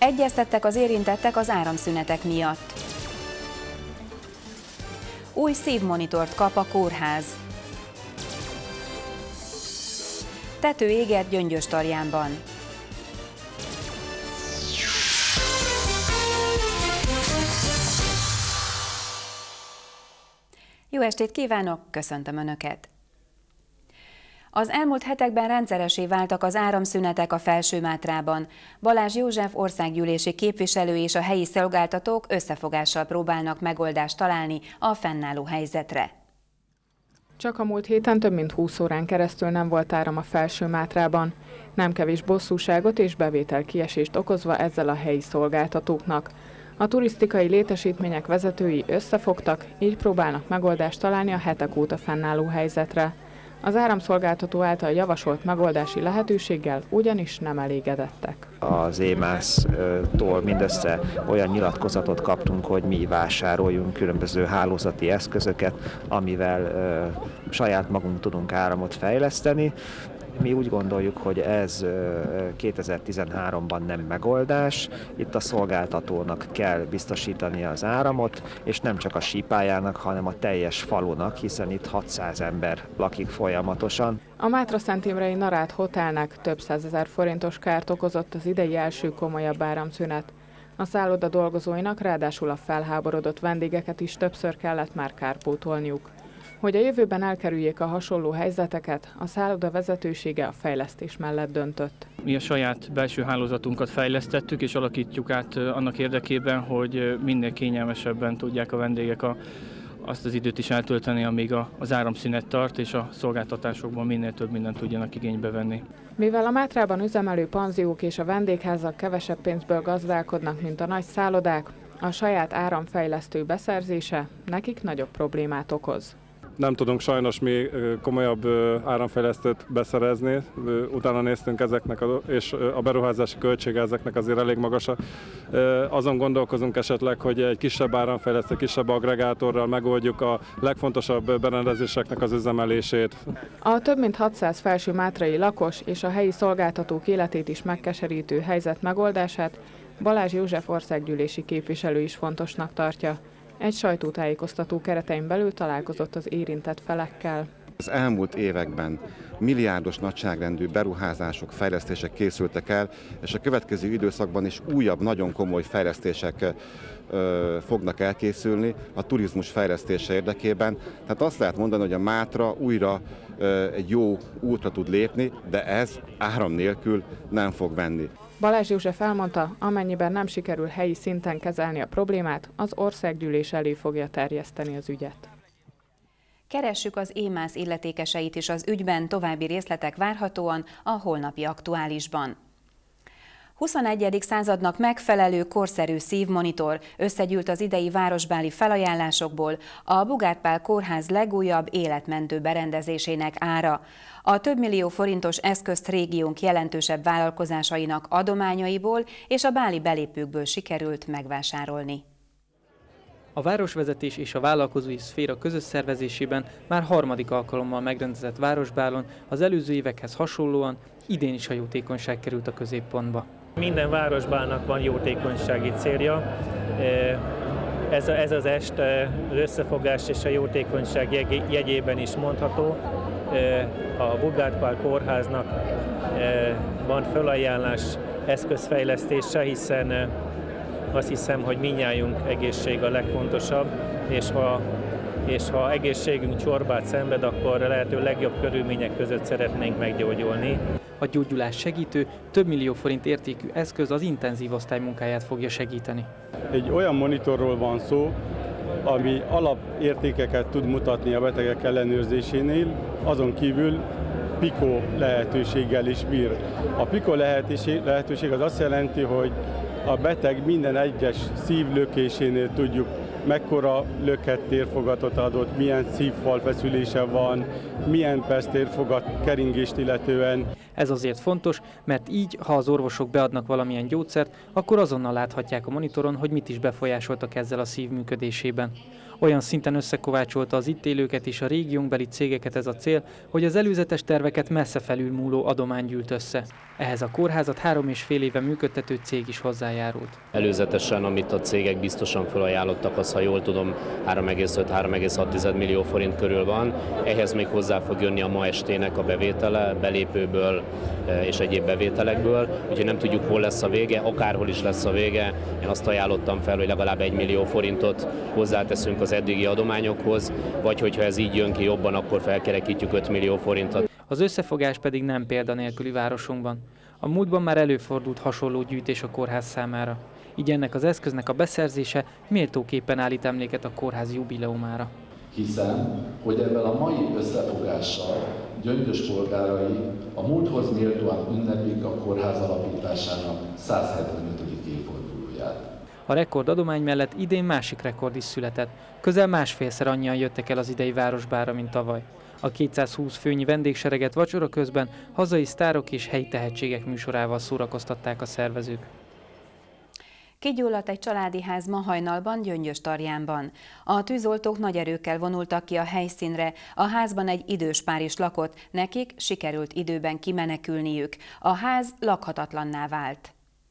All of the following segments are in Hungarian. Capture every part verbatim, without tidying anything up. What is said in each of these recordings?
Egyeztettek az érintettek az áramszünetek miatt. Új szívmonitort kap a kórház. Tető égett Gyöngyöstarjánban. Jó estét kívánok, köszöntöm Önöket! Az elmúlt hetekben rendszeressé váltak az áramszünetek a Felső-Mátrában. Balázs József országgyűlési képviselő és a helyi szolgáltatók összefogással próbálnak megoldást találni a fennálló helyzetre. Csak a múlt héten több mint húsz órán keresztül nem volt áram a Felső-Mátrában. Nem kevés bosszúságot és bevételkiesést okozva ezzel a helyi szolgáltatóknak. A turisztikai létesítmények vezetői összefogtak, így próbálnak megoldást találni a hetek óta fennálló helyzetre. Az áramszolgáltató által javasolt megoldási lehetőséggel ugyanis nem elégedettek. Az émásztól mindössze olyan nyilatkozatot kaptunk, hogy mi vásároljunk különböző hálózati eszközöket, amivel ö, saját magunk tudunk áramot fejleszteni. Mi úgy gondoljuk, hogy ez kétezer-tizenháromban nem megoldás. Itt a szolgáltatónak kell biztosítani az áramot, és nem csak a sípájának, hanem a teljes falunak, hiszen itt hatszáz ember lakik folyamatosan. A Mátra-Szentimrei Narát Hotelnek több százezer forintos kárt okozott az idei első komolyabb áramszünet. A szálloda dolgozóinak ráadásul a felháborodott vendégeket is többször kellett már kárpótolniuk. Hogy a jövőben elkerüljék a hasonló helyzeteket, a szálloda vezetősége a fejlesztés mellett döntött. Mi a saját belső hálózatunkat fejlesztettük és alakítjuk át annak érdekében, hogy minél kényelmesebben tudják a vendégek a, azt az időt is eltölteni, amíg a, az áramszünet tart, és a szolgáltatásokban minél több mindent tudjanak igénybe venni. Mivel a Mátrában üzemelő panziók és a vendégházak kevesebb pénzből gazdálkodnak, mint a nagy szállodák, a saját áramfejlesztő beszerzése nekik nagyobb problémát okoz. Nem tudunk sajnos mi komolyabb áramfejlesztőt beszerezni, utána néztünk ezeknek, és a beruházási költsége ezeknek azért elég magas. Azon gondolkozunk esetleg, hogy egy kisebb áramfejlesztő, kisebb agregátorral megoldjuk a legfontosabb berendezéseknek az üzemelését. A több mint hatszáz felső-mátrai lakos és a helyi szolgáltatók életét is megkeserítő helyzet megoldását Balázs József országgyűlési képviselő is fontosnak tartja. Egy sajtótájékoztató keretein belül találkozott az érintett felekkel. Az elmúlt években milliárdos nagyságrendű beruházások, fejlesztések készültek el, és a következő időszakban is újabb, nagyon komoly fejlesztések ö, fognak elkészülni a turizmus fejlesztése érdekében. Tehát azt lehet mondani, hogy a Mátra újra ö, egy jó útra tud lépni, de ez áram nélkül nem fog menni. Balázs József elmondta, amennyiben nem sikerül helyi szinten kezelni a problémát, az országgyűlés elé fogja terjeszteni az ügyet. Keressük az émász illetékeseit is az ügyben, további részletek várhatóan a holnapi Aktuálisban. huszonegyedik századnak megfelelő korszerű szívmonitor összegyűlt az idei városbáli felajánlásokból a Bugát Pál Kórház legújabb életmentő berendezésének ára. A több millió forintos eszközt régiónk jelentősebb vállalkozásainak adományaiból és a báli belépőkből sikerült megvásárolni. A városvezetés és a vállalkozói szféra közös szervezésében már harmadik alkalommal megrendezett városbálon az előző évekhez hasonlóan idén is a jótékonyság került a középpontba. Minden városbálnak van jótékonysági célja. Ez, ez az est az összefogás és a jótékonyság jegyében is mondható. A Bugát Pál Kórháznak van felajánlás eszközfejlesztése, hiszen azt hiszem, hogy mindnyájunk egészség a legfontosabb, és ha, és ha egészségünk csorbát szenved, akkor lehető legjobb körülmények között szeretnénk meggyógyulni. A gyógyulás segítő, több millió forint értékű eszköz az intenzív osztály munkáját fogja segíteni. Egy olyan monitorról van szó, ami alapértékeket tud mutatni a betegek ellenőrzésénél, azon kívül Pico lehetőséggel is bír. A Pico lehetőség, lehetőség az azt jelenti, hogy a beteg minden egyes szívlökésénél tudjuk, mekkora lökhet térfogatot adott, milyen szívfal feszülése van, milyen perc térfogat keringést illetően. Ez azért fontos, mert így, ha az orvosok beadnak valamilyen gyógyszert, akkor azonnal láthatják a monitoron, hogy mit is befolyásoltak ezzel a szív működésében. Olyan szinten összekovácsolta az itt élőket és a régiónkbeli cégeket ez a cél, hogy az előzetes terveket messze felülmúló adomány gyűlt össze. Ehhez a kórházat három és fél éve működtető cég is hozzájárult. Előzetesen, amit a cégek biztosan felajánlottak, az, ha jól tudom, három egész öt - három egész hat millió forint körül van. Ehhez még hozzá fog jönni a ma estének a bevétele, belépőből és egyéb bevételekből. Úgyhogy nem tudjuk, hol lesz a vége, akárhol is lesz a vége. Én azt ajánlottam fel, hogy legalább egy millió forintot hozzáteszünk az eddigi adományokhoz, vagy hogyha ez így jön ki jobban, akkor felkerekítjük öt millió forintot. Az összefogás pedig nem példanélküli városunkban. A múltban már előfordult hasonló gyűjtés a kórház számára. Így ennek az eszköznek a beszerzése méltóképpen állít emléket a kórház jubileumára. Hiszem, hogy ebben a mai összefogással Gyöngyös polgárai a múlthoz méltóan ünneplik a kórház alapításának száz hetvenötödik évfordulóját. A rekordadomány mellett idén másik rekord is született. Közel másfélszer annyian jöttek el az idei Városbárra, mint tavaly. A kétszázhúsz főnyi vendégsereget vacsora közben hazai sztárok és helyi tehetségek műsorával szórakoztatták a szervezők. Kigyulladt egy családi ház ma hajnalban Gyöngyös-Tarjánban. A tűzoltók nagy erőkkel vonultak ki a helyszínre, a házban egy idős pár is lakott, nekik sikerült időben kimenekülniük. A ház lakhatatlanná vált.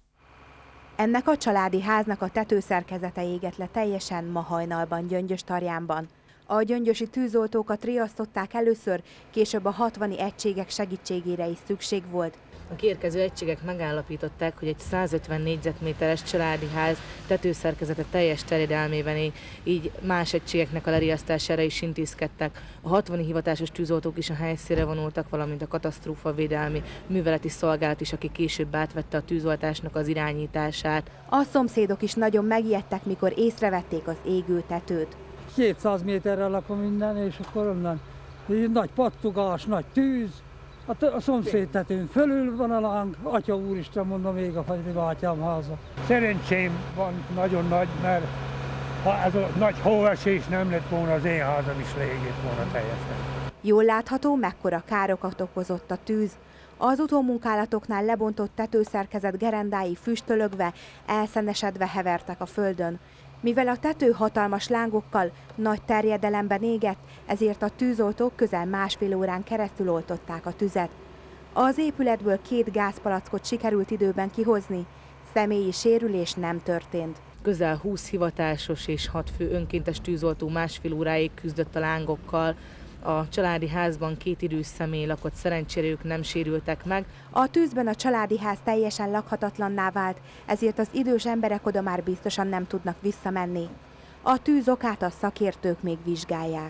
Ennek a családi háznak a tetőszerkezete égett le teljesen ma hajnalban Gyöngyös-Tarjánban. A gyöngyösi tűzoltókat riasztották először, később a hatvani egységek segítségére is szükség volt. A kiérkező egységek megállapították, hogy egy százötven négyzetméteres családi ház tetőszerkezete teljes terjedelmében él, így más egységeknek a leriasztására is intézkedtek. A hatvani hivatásos tűzoltók is a helyszínre vonultak, valamint a katasztrófavédelmi műveleti szolgálat is, aki később átvette a tűzoltásnak az irányítását. A szomszédok is nagyon megijedtek, mikor észrevették az égő tetőt. kétszáz méterre lakom innen, és akkor onnan nagy pattogás, nagy tűz. A, a szomszéd tetőn fölül van a láng, Atya úristen, mondom, még a Fagyri bátyám háza. Szerencsém van nagyon nagy, mert ha ez a nagy hóesés nem lett volna, az én házam is leégett volna teljesen. Jól látható, mekkora károkat okozott a tűz. Az utómunkálatoknál lebontott tetőszerkezet gerendái füstölögve, elszenesedve hevertek a földön. Mivel a tető hatalmas lángokkal, nagy terjedelemben égett, ezért a tűzoltók közel másfél órán keresztül oltották a tüzet. Az épületből két gázpalackot sikerült időben kihozni, személyi sérülés nem történt. Közel húsz hivatásos és hat fő önkéntes tűzoltó másfél óráig küzdött a lángokkal. A családi házban két idős személy lakott, szerencsére ők nem sérültek meg. A tűzben a családi ház teljesen lakhatatlanná vált, ezért az idős emberek oda már biztosan nem tudnak visszamenni. A tűz okát a szakértők még vizsgálják.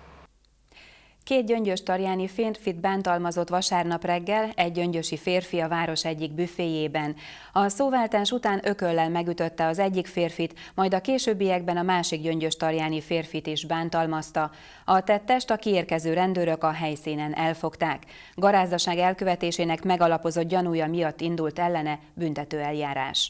Két gyöngyös-tarjáni férfit bántalmazott vasárnap reggel egy gyöngyösi férfi a város egyik büféjében. A szóváltás után ököllel megütötte az egyik férfit, majd a későbbiekben a másik gyöngyös-tarjáni férfit is bántalmazta. A tettest a kiérkező rendőrök a helyszínen elfogták. Garázdaság elkövetésének megalapozott gyanúja miatt indult ellene büntetőeljárás.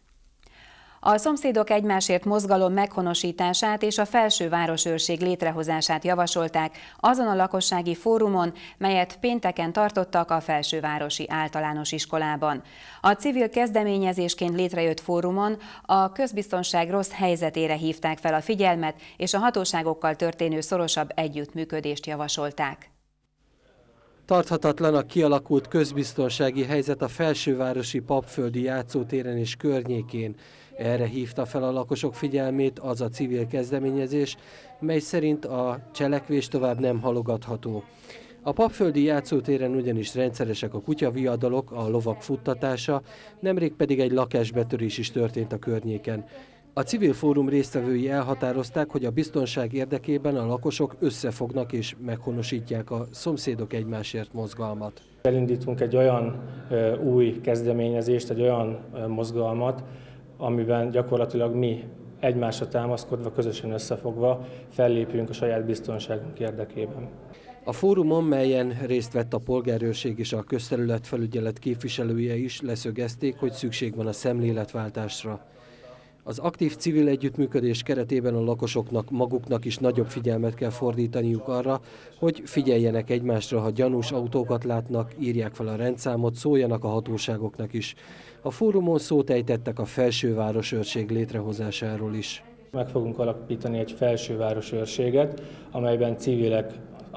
A Szomszédok Egymásért mozgalom meghonosítását és a felsővárosőrség létrehozását javasolták azon a lakossági fórumon, melyet pénteken tartottak a Felsővárosi Általános Iskolában. A civil kezdeményezésként létrejött fórumon a közbiztonság rossz helyzetére hívták fel a figyelmet, és a hatóságokkal történő szorosabb együttműködést javasolták. Tarthatatlan a kialakult közbiztonsági helyzet a felsővárosi Papföldi játszótéren és környékén. Erre hívta fel a lakosok figyelmét az a civil kezdeményezés, mely szerint a cselekvés tovább nem halogatható. A Papföldi játszótéren ugyanis rendszeresek a kutyaviadalok, a lovak futtatása, nemrég pedig egy lakásbetörés is történt a környéken. A civil fórum résztvevői elhatározták, hogy a biztonság érdekében a lakosok összefognak és meghonosítják a Szomszédok Egymásért mozgalmat. Elindítunk egy olyan ö, új kezdeményezést, egy olyan ö, mozgalmat, amiben gyakorlatilag mi egymásra támaszkodva, közösen összefogva fellépünk a saját biztonságunk érdekében. A fórumon, melyen részt vett a polgárőrség és a közterületfelügyelet képviselője is, leszögezték, hogy szükség van a szemléletváltásra. Az aktív civil együttműködés keretében a lakosoknak maguknak is nagyobb figyelmet kell fordítaniuk arra, hogy figyeljenek egymásra, ha gyanús autókat látnak, írják fel a rendszámot, szóljanak a hatóságoknak is. A fórumon szót ejtettek a felsővárosőrség létrehozásáról is. Meg fogunk alapítani egy felsővárosőrséget, amelyben civilek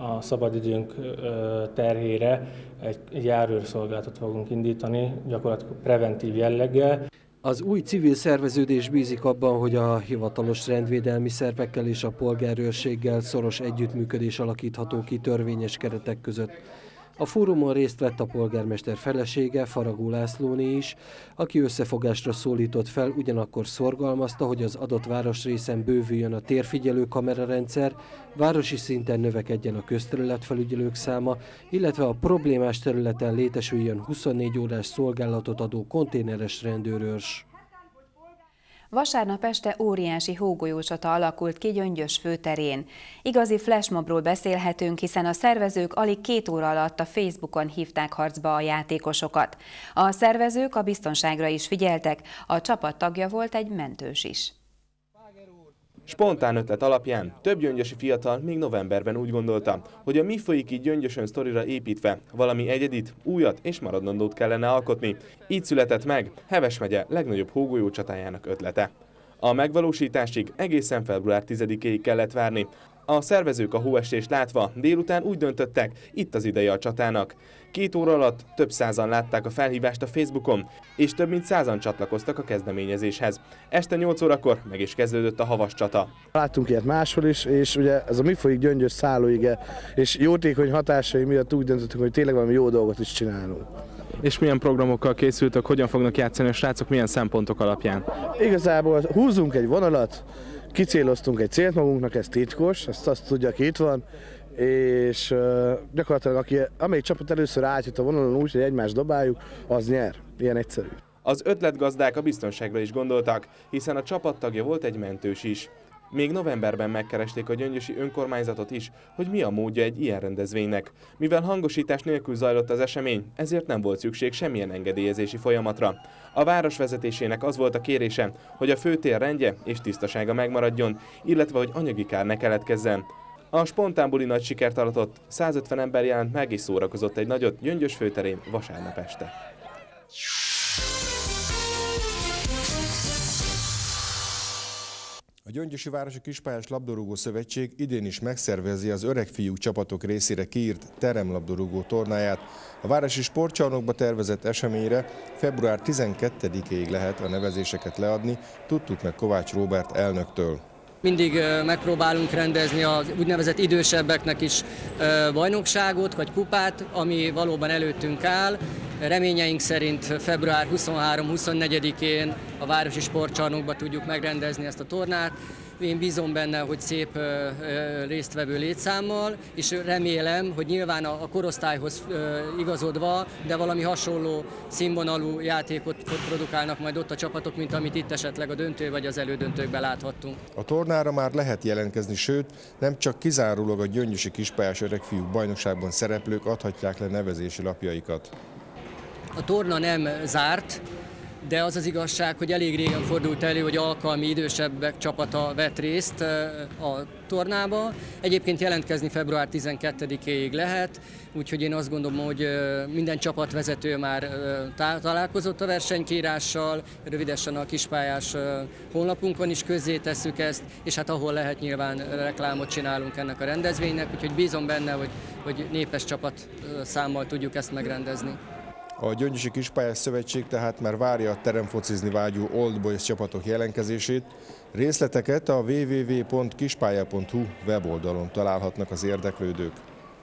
a szabadidőnk terhére egy járőrszolgálatot fogunk indítani, gyakorlatilag preventív jelleggel. Az új civil szerveződés bízik abban, hogy a hivatalos rendvédelmi szervekkel és a polgárőrséggel szoros együttműködés alakítható ki törvényes keretek között. A fórumon részt vett a polgármester felesége, Faragó Lászlóné is, aki összefogásra szólított fel, ugyanakkor szorgalmazta, hogy az adott városrészen bővüljön a térfigyelő kamerarendszer, városi szinten növekedjen a közterületfelügyelők száma, illetve a problémás területen létesüljön huszonnégy órás szolgálatot adó konténeres rendőrőrs. Vasárnap este óriási hógolyócsata alakult ki Gyöngyös főterén. Igazi flashmobról beszélhetünk, hiszen a szervezők alig két óra alatt a Facebookon hívták harcba a játékosokat. A szervezők a biztonságra is figyeltek, a csapat tagja volt egy mentős is. Spontán ötlet alapján több gyöngyösi fiatal még novemberben úgy gondolta, hogy a Mi folyik így Gyöngyösön sztorira építve valami egyedit, újat és maradandót kellene alkotni. Így született meg Heves megye legnagyobb hógolyó csatájának ötlete. A megvalósításig egészen február tizedikéig kellett várni. A szervezők a hóestést látva délután úgy döntöttek, itt az ideje a csatának. Két óra alatt több százan látták a felhívást a Facebookon, és több mint százan csatlakoztak a kezdeményezéshez. Este nyolc órakor meg is kezdődött a havas csata. Láttunk ilyet máshol is, és ugye ez a Mi folyik Gyöngyös szállóige, és jótékony hatásai miatt úgy döntöttünk, hogy tényleg valami jó dolgot is csinálunk. És milyen programokkal készültök, hogyan fognak játszani a srácok, milyen szempontok alapján? Igazából húzunk egy vonalat, kicéloztunk egy célt magunknak, ez titkos, ezt azt tudja, aki itt van, és uh, gyakorlatilag aki, amelyik csapat először átjut a vonalon úgy, hogy egymást dobáljuk, az nyer. Ilyen egyszerű. Az ötletgazdák a biztonságra is gondoltak, hiszen a csapattagja volt egy mentős is. Még novemberben megkeresték a gyöngyösi önkormányzatot is, hogy mi a módja egy ilyen rendezvénynek. Mivel hangosítás nélkül zajlott az esemény, ezért nem volt szükség semmilyen engedélyezési folyamatra. A város vezetésének az volt a kérése, hogy a főtér rendje és tisztasága megmaradjon, illetve hogy anyagi kár ne keletkezzen. A spontán buli nagy sikert aratott, százötven ember jelent meg és szórakozott egy nagyot Gyöngyös főterén vasárnap este. A Gyöngyösi Városi Kispályás Labdarúgó Szövetség idén is megszervezi az öreg fiúk csapatok részére kiírt teremlabdarúgó tornáját. A városi sportcsarnokba tervezett eseményre február tizenkettedikéig lehet a nevezéseket leadni, tudtuk meg Kovács Róbert elnöktől. Mindig megpróbálunk rendezni az úgynevezett idősebbeknek is bajnokságot vagy kupát, ami valóban előttünk áll. Reményeink szerint február huszonhárom-huszonnegyedikén a Városi Sportcsarnokban tudjuk megrendezni ezt a tornát. Én bízom benne, hogy szép résztvevő létszámmal, és remélem, hogy nyilván a korosztályhoz igazodva, de valami hasonló színvonalú játékot produkálnak majd ott a csapatok, mint amit itt esetleg a döntő vagy az elődöntőkben láthattunk. A tornára már lehet jelentkezni, sőt, nem csak kizárólag a Gyöngyösi Kispályás Öregfiúk bajnokságban szereplők adhatják le nevezési lapjaikat. A torna nem zárt, de az az igazság, hogy elég régen fordult elő, hogy alkalmi idősebbek csapata vett részt a tornába. Egyébként jelentkezni február tizenkettedikéig lehet, úgyhogy én azt gondolom, hogy minden csapatvezető már találkozott a versenykírással, rövidesen a kispályás honlapunkon is közzétesszük ezt, és hát ahol lehet, nyilván reklámot csinálunk ennek a rendezvénynek, úgyhogy bízom benne, hogy, hogy népes csapat számmal tudjuk ezt megrendezni. A Gyöngyösi Kispályás Szövetség tehát már várja a teremfocizni vágyó Old Boys csapatok jelentkezését. Részleteket a double-u double-u double-u pont kispálya pont hu weboldalon találhatnak az érdeklődők.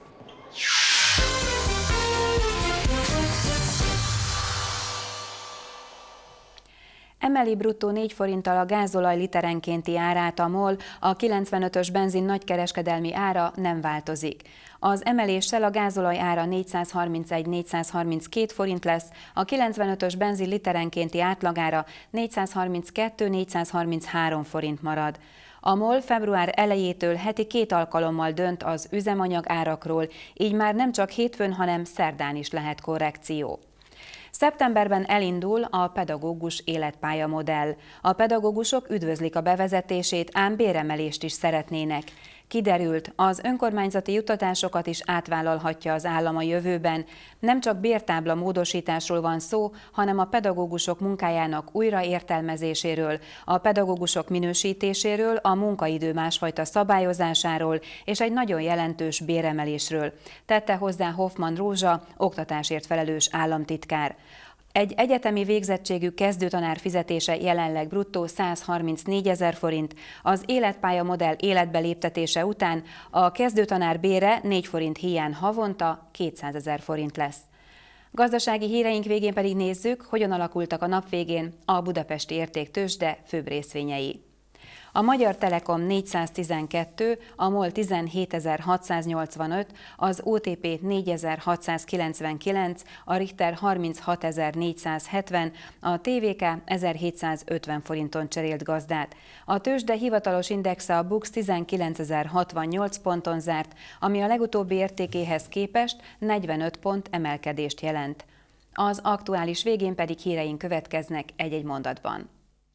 Emeli bruttó négy forinttal a gázolaj literenkénti árát a MOL, a kilencvenötös benzin nagykereskedelmi ára nem változik. Az emeléssel a gázolaj ára négyszázharmincegy - négyszázharminckét forint lesz, a kilencvenötös benzin literenkénti átlagára négyszázharminckettő - négyszázharminchárom forint marad. A MOL február elejétől heti két alkalommal dönt az üzemanyag árakról, így már nem csak hétfőn, hanem szerdán is lehet korrekció. Szeptemberben elindul a pedagógus életpálya modell. A pedagógusok üdvözlik a bevezetését, ám béremelést is szeretnének. Kiderült, az önkormányzati juttatásokat is átvállalhatja az állam a jövőben. Nem csak bértábla módosításról van szó, hanem a pedagógusok munkájának újraértelmezéséről, a pedagógusok minősítéséről, a munkaidő másfajta szabályozásáról és egy nagyon jelentős béremelésről, tette hozzá Hoffmann Rózsa, oktatásért felelős államtitkár. Egy egyetemi végzettségű kezdőtanár fizetése jelenleg bruttó százharmincnégyezer forint, az életpálya modell életbe léptetése után a kezdőtanár bére négy forint híján havonta kétszázezer forint lesz. Gazdasági híreink végén pedig nézzük, hogyan alakultak a nap végén a Budapesti Értéktőzsde főbb részvényei. A Magyar Telekom négyszáztizenkettő, a MOL tizenhétezer-hatszáznyolcvanöt, az o té pé négyezer-hatszázkilencvenkilenc, a Richter harminchatezer-négyszázhetven, a té vé ká ezerhétszázötven forinton cserélt gazdát. A tőzsde hivatalos indexe a BUX tizenkilencezer-hatvannyolc ponton zárt, ami a legutóbbi értékéhez képest negyvenöt pont emelkedést jelent. Az aktuális végén pedig híreink következnek egy-egy mondatban.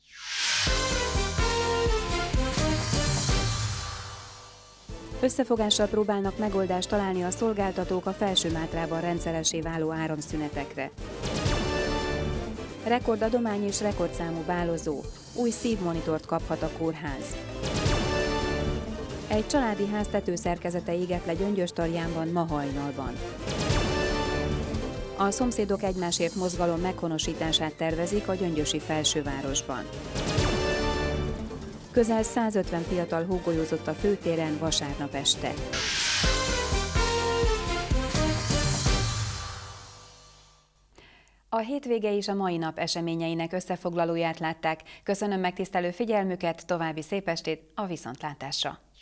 Összefogással próbálnak megoldást találni a szolgáltatók a Felsőmátrában rendszeressé váló áramszünetekre. Rekordadomány és rekordszámú bálozó, új szívmonitort kaphat a kórház. Egy családi ház tetőszerkezete égett le Gyöngyöstarjánban ma hajnalban. A szomszédok egymásért mozgalom meghonosítását tervezik a gyöngyösi felsővárosban. Közel százötven fiatal hógolyózott a főtéren vasárnap este. A hétvége és a mai nap eseményeinek összefoglalóját látták. Köszönöm megtisztelő figyelmüket, további szép estét, a viszontlátásra!